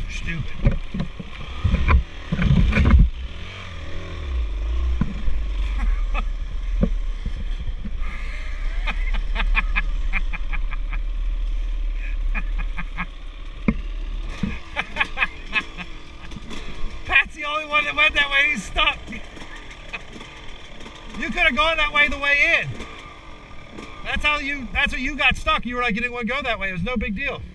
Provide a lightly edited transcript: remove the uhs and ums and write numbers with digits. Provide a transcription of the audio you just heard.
Stupid. Pat's the only one that went that way. He's stuck. You could have gone that way the way in. That's what you got stuck. You were like, you didn't want to go that way. It was no big deal.